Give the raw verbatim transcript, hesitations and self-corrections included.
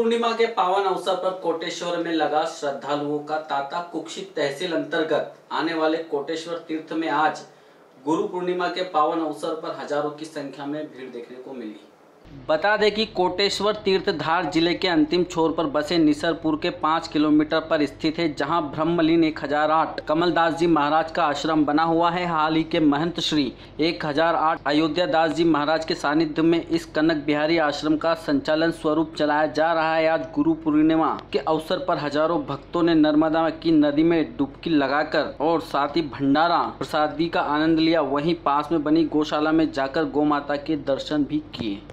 पूर्णिमा के पावन अवसर पर कोटेश्वर में लगा श्रद्धालुओं का तांता। कुक्षित तहसील अंतर्गत आने वाले कोटेश्वर तीर्थ में आज गुरु पूर्णिमा के पावन अवसर पर हजारों की संख्या में भीड़ देखने को मिली। बता दें कि कोटेश्वर तीर्थ धार जिले के अंतिम छोर पर बसे निसरपुर के पाँच किलोमीटर पर स्थित है, जहां ब्रह्मलीन एक हजार आठ कमलदास जी महाराज का आश्रम बना हुआ है। हाल ही के महंत श्री एक हजार आठ अयोध्या दास जी महाराज के सानिध्य में इस कनक बिहारी आश्रम का संचालन स्वरूप चलाया जा रहा है। आज गुरु पूर्णिमा के अवसर पर हजारों भक्तों ने नर्मदा की नदी में डुबकी लगाकर और साथ ही भंडारा प्रसादी का आनंद लिया। वहीं पास में बनी गौशाला में जाकर गौ माता के दर्शन भी किए।